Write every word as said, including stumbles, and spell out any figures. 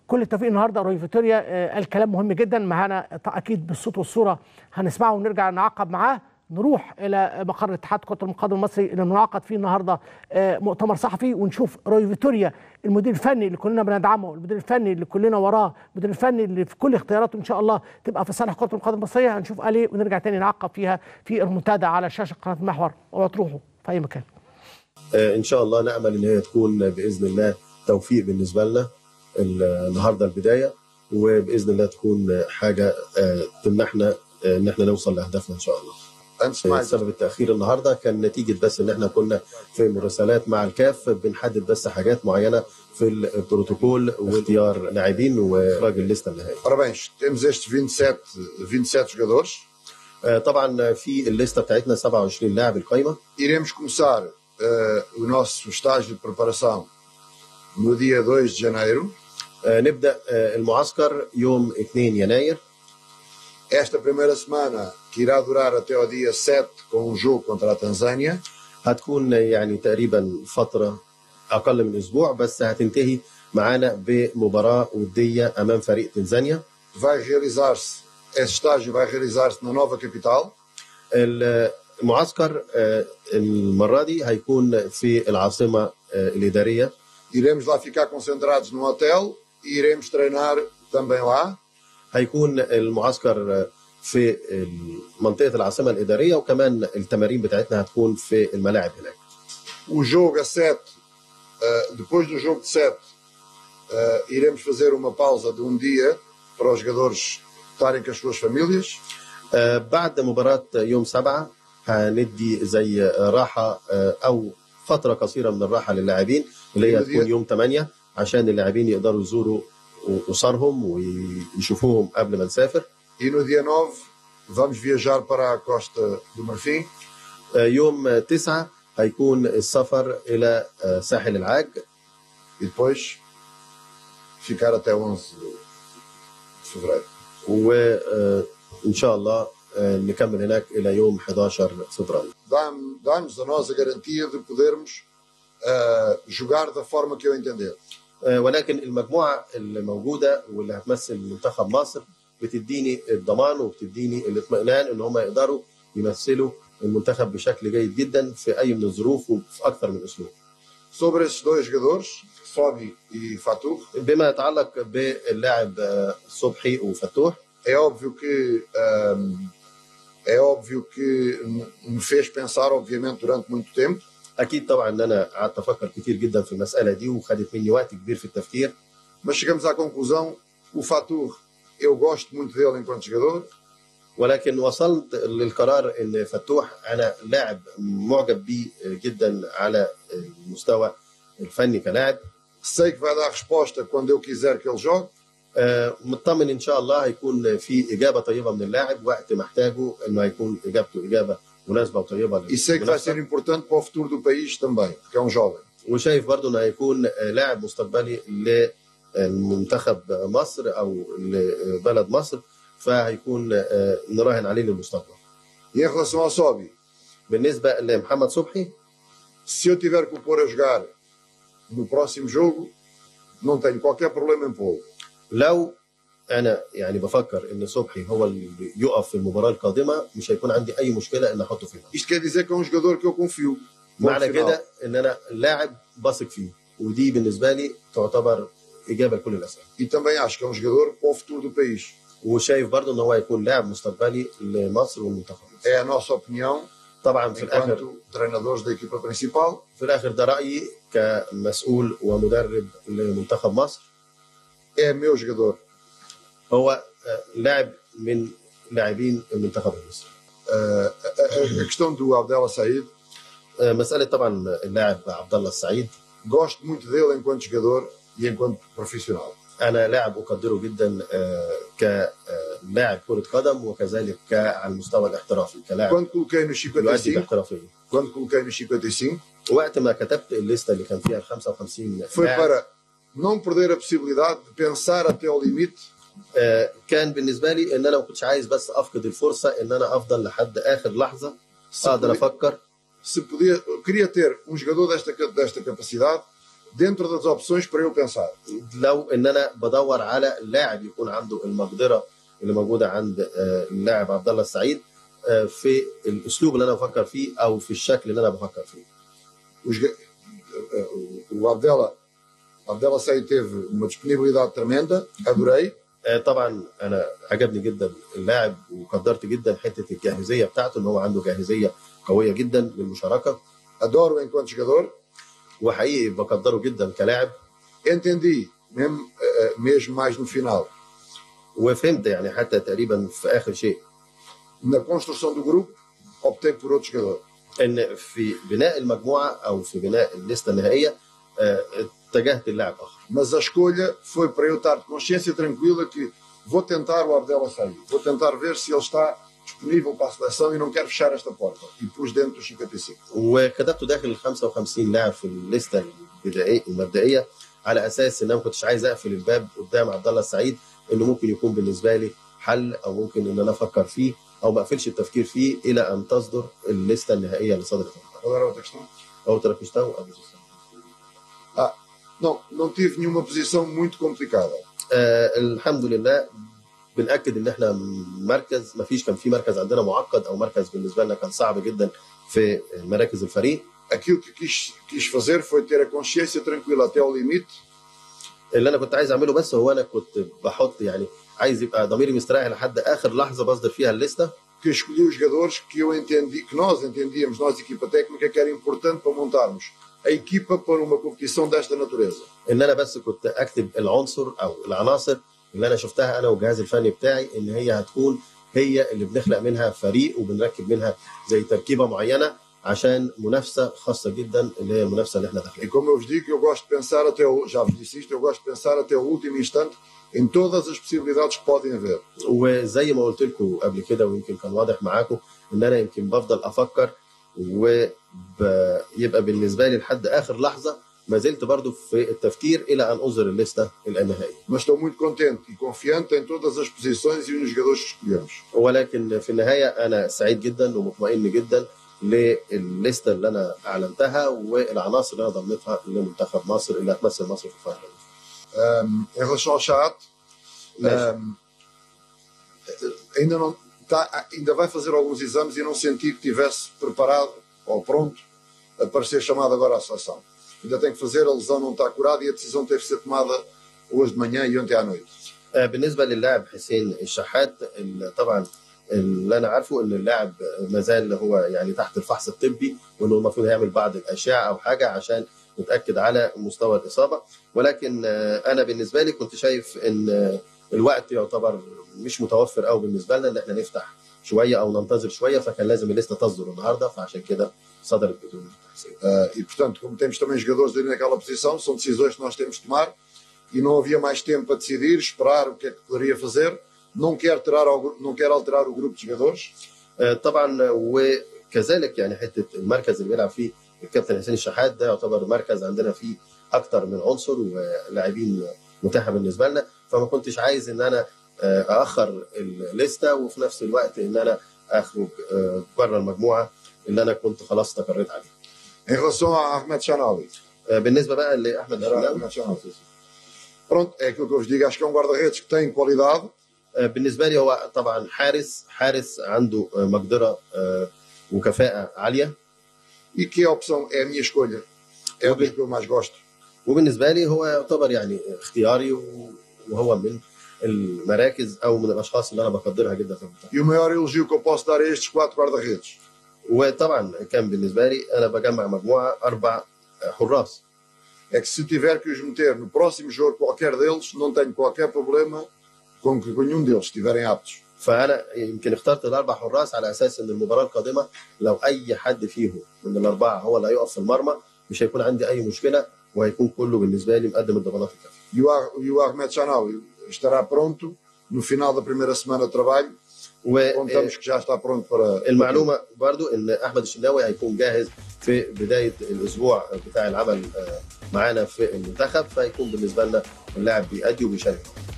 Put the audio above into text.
كل التوفيق النهارده. روي فيتوريا قال كلام مهم جدا معانا اكيد بالصوت والصوره، هنسمعه ونرجع نعقب معاه. نروح الى مقر اتحاد كره القدم المصري اللي منعقد فيه النهارده مؤتمر صحفي، ونشوف روي فيتوريا المدير الفني اللي كلنا بندعمه، المدير الفني اللي كلنا وراه، المدير الفني اللي في كل اختياراته ان شاء الله تبقى في صالح كره القدم المصريه. هنشوف قال ايه ونرجع تاني نعقب فيها في المنتدى على شاشه قناه المحور. اوعوا تروحوا في اي مكان. ان شاء الله نامل ان هي تكون باذن الله توفيق بالنسبه لنا النهارده البدايه، وباذن الله تكون حاجه تمنحنا ان احنا نوصل لاهدافنا ان شاء الله. سبب التاخير النهارده كان نتيجه بس ان احنا كنا في مراسلات مع الكاف بنحدد بس حاجات معينه في البروتوكول واختيار لاعبين واخراج الليسته النهائيه. Parabéns. Temos estes vinte e sete vinte e sete jogadores. طبعا في الليسته بتاعتنا سبعة وعشرين لاعب القائمه. Iremos começar uh, o nosso estágio de preparação no dia dois de janeiro. Uh, نبدا uh, المعسكر يوم اثنين يناير. Esta primeira semana, que irá durar até o dia sete com um jogo contra a Tanzânia. هتكون يعني تقريبا فتره اقل من اسبوع، بس هتنتهي معانا بمباراه وديه امام فريق تنزانيا. Vai realizar-se, esse estágio vai realizar-se na nova capital. المعسكر المره دي هيكون في العاصمه الاداريه. Iremos lá ficar concentrados no hotel e iremos treinar também lá. هيكون المعسكر في منطقه العاصمه الاداريه، وكمان التمارين بتاعتنا هتكون في الملاعب هناك. O jogo a sete, uh, depois do jogo de sete, uh, iremos fazer uma pausa de um dia para os jogadores estarem com as suas famílias. uh, بعد مباراة يوم سبعة هندي زي راحة uh, أو فترة قصيرة من الراحة للاعبين اللي هي تكون يوم ثمانية عشان اللاعبين يقدروا يزوروا أسرهم ويشوفوهم قبل ما نسافر. E no dia nove vamos viajar para a Costa do Marfim. uh, يوم تسعة هيكون السفر إلى ساحل العاج. E depois ficar até onze de fevereiro. وإن شاء الله نكمل هناك إلى يوم أحد عشر فبراير. Dá-nos a nós a garantia de podermos uh, jogar da forma que eu entender. ولكن المجموعة اللي موجودة واللي هتمثل منتخب مصر بتديني الضمان وبتديني الاطمئنان إن هم يقدروا يمثلوا المنتخب بشكل جيد جدا في أي من الظروف وفي أكثر من أسلوب. Sobre esses dois jogadores, Sobi e Fatou. بما يتعلق باللاعب صبحي وفتوح. É óbvio que um, é óbvio que me fez pensar obviamente durante muito tempo. أكيد طبعا إن أنا قعدت أفكر كتير جدا في المسألة دي وخدت مني وقت كبير في التفكير. Mas chegamos à conclusão, o Fatou, eu gosto muito dele enquanto jogador. ولكن وصلت للقرار ان فتوح انا لاعب معجب بيه جدا على المستوى الفني كلاعب. Sei que vai dar resposta quando eu quiser que ele jogue. مطمن ان شاء الله هيكون في اجابه طيبه من اللاعب وقت محتاجه انه هيكون اجابته اجابه مناسبه وطيبه. E sei que vai ser importante para o futuro do país também, porque é um jovem. وشايف برضه انه هيكون لاعب مستقبلي للمنتخب مصر او لبلد مصر، فهيكون نراهن عليه للمستقبل. E em relação ao Sobi, بالنسبه لمحمد صبحي، se eu tiver que o pôr a jogar no próximo jogo, não tenho qualquer problema em pô-lo. لو انا يعني بفكر ان صبحي هو اللي يقف في المباراه القادمه مش هيكون عندي اي مشكله ان احطه فيها. Isto quer dizer que é um jogador que eu confio. معنى كده ان انا لاعب بثق فيه، ودي بالنسبه لي تعتبر اجابه لكل الاسئله. E também acho que é um jogador para o futuro do país. وشايف برضه ان هو هيكون لاعب مستقبلي لمصر والمنتخب. É a nossa opinião. طبعا في الاخر treinadores da equipa principal. في الاخر ده رايي كمسؤول ومدرب لمنتخب مصر. É meu jogador. هو لاعب من لاعبين المنتخب المصري. A questão do Abdallah Said. مساله طبعا اللاعب عبد الله السعيد. Gosto muito dele enquanto jogador e enquanto profissional. أنا لاعب أقدره جدا كلاعب كرة قدم وكذلك على المستوى الاحترافي كلاعب. Quando coloquei no cinquenta e cinco, احترافية. quando coloquei no cinquenta e cinco, وقت ما كتبت الليستة اللي كان فيها ال خمسة وخمسين foi para não perder a possibilidade de pensar até ao limite. كان بالنسبة لي إن أنا ما كنتش عايز بس أفقد الفرصة إن أنا أفضل لحد آخر لحظة أقدر أفكر. Se podia, queria ter um jogador desta desta capacidade dentro das opções para eu pensar. لو ان انا بدور على لاعب يكون عنده المقدره اللي موجوده عند آه، اللاعب عبد الله السعيد آه، في الاسلوب اللي انا بفكر فيه او في الشكل اللي انا بفكر فيه. Os ga- o Abdella, Abdella Said teve uma disponibilidade tremenda, adorei. آه، طبعا انا عجبني جدا اللاعب وقدرت جدا حته الجاهزيه بتاعته، ان هو عنده جاهزيه قويه جدا للمشاركه، Adoro enquanto jogador. وحقيقي بقدره جدا كلاعب. Entendi, mesmo, eh, mesmo mais no final, وفهمت يعني حتى تقريبا في اخر شيء na construção do grupo, optei por outro jogador. ان في بناء المجموعه او في بناء الليسته النهائيه آه، اتجهت للاعب اخر. Mas a escolha foi para eu estar de consciência tranquila que vou tentar o Abdella Said. Vou tentar ver se ele está disponível para a seleção e não quero fechar esta porta. E pus dentro dos cinquenta e cinco. وكتبته داخل ال خمسة وخمسين لاعب في الليسته البدائيه المبدئيه على اساس ان انا ما كنتش عايز اقفل الباب قدام عبد الله السعيد، انه ممكن يكون بالنسبه لي حل او ممكن ان انا افكر فيه او ما اقفلش التفكير فيه الى ان تصدر الليسته النهائيه اللي صدرت. Qual era a outra questão? او تركشتها او Ah, não, não tive nenhuma posição muito complicada. آه الحمد لله بنأكد ان احنا مركز ما فيش كان في مركز عندنا معقد او مركز بالنسبه لنا كان صعب جدا في مراكز الفريق. Aquilo que quis, quis fazer foi ter a consciência tranquila até ao limite. اللي انا كنت عايز اعمله بس هو انا كنت بحط يعني عايز يبقى ضميري مستريح لحد اخر لحظه بصدر فيها الليسته. Que escolhi os jogadores que eu entendi, que nós entendíamos, nós equipa técnica, que era importante para montarmos a equipa para uma competição desta natureza. ان انا بس كنت اكتب العنصر او العناصر اللي انا شفتها انا والجهاز الفني بتاعي ان هي هتكون هي اللي بنخلق منها فريق وبنركب منها زي تركيبه معينه عشان منافسه خاصه جدا اللي هي المنافسه اللي احنا E داخلين. como eu vos digo, eu gosto de pensar até o, já vos disse isto, eu gosto de pensar até o último instante em todas as possibilidades que podem haver. وزي ما قلت لكم قبل كده ويمكن كان واضح معاكم ان انا يمكن بفضل افكر ويبقى بالنسبه لي لحد اخر لحظه ما زلت برضو في التفكير الى ان اظهر الليسته النهائيه. Mas estou muito contente e confiante em todas as posições e nos jogadores que escolhemos. ولكن في النهايه انا سعيد جدا ومطمئن جدا للليسته اللي انا اعلنتها والعناصر اللي انا ضمتها لمنتخب مصر اللي هتمثل مصر في الفاينل. Um, em relação ao chat, um, ainda, não, tá, ainda vai fazer alguns exames e não senti que estivesse preparado ou pronto para ser chamado agora à seleção. Ainda tem que fazer, a lesão não está curada e a decisão teve que ser tomada hoje de manhã e ontem à noite. بالنسبه للاعب حسين الشحات طبعا اللي انا عارفه ان اللاعب ما زال هو يعني تحت الفحص الطبي وانه المفروض يعمل بعض الاشعه او حاجه عشان نتاكد على مستوى الاصابه، ولكن انا بالنسبه لي كنت شايف ان الوقت يعتبر مش متوفر قوي بالنسبه لنا ان احنا نفتح شويه او ننتظر شويه، فكان لازم الليسته تصدر النهارده فعشان كده صدرت بدون تحسين. Uh, e portanto, como temos também jogadores ali naquela posição, são decisões que nós temos de tomar e não havia mais tempo para decidir, esperar o que é que poderia fazer. Não quero alterar, não quero alterar o grupo de jogadores. طبعا وكذلك يعني حته المركز اللي بيلعب فيه الكابتن حسين الشحات ده يعتبر مركز عندنا فيه اكتر من عنصر ولاعبين متاحه بالنسبه لنا، فما كنتش عايز ان انا اخر الليسته وفي نفس الوقت ان انا اخرج بره المجموعه اللي انا كنت خلاص استقريت عليها. Em relação a Ahmed Chanawi. بالنسبه بقى لاحمد الشناوي. Pronto, é aquilo que eu vos digo, acho que é um guarda-redes que tem qualidade. بالنسبه لي هو طبعا حارس حارس عنده مقدره وكفاءه عاليه. E que a opção é a minha escolha. É o que eu mais gosto. وبالنسبه لي هو يعتبر يعني اختياري وهو من المراكز او من الاشخاص اللي انا بقدرها جدا في المنتخب. E o maior elogio que eu posso dar a estes quatro guarda-redes. وطبعا كان بالنسبه لي انا بجمع مجموعه اربع حراس. É que se tiver que os meter no próximo jogo qualquer deles, não tenho qualquer problema com que nenhum deles estiverem aptos. فانا يمكن اخترت الاربع حراس على اساس ان المباراه القادمه لو اي حد فيهم من الاربعه هو اللي هيقف في المرمى مش هيكون عندي اي مشكله وهيكون كله بالنسبه لي مقدم الضمانات الكافيه. E o Ahmed Chanawi estará pronto no final da primeira semana de trabalho. Contamos que já está pronto para. المعلومه برضو ان احمد الشناوي هيكون جاهز في بدايه الاسبوع بتاع العمل معانا في المنتخب، فهيكون بالنسبه لنا اللاعب بيأدي وبيشارك.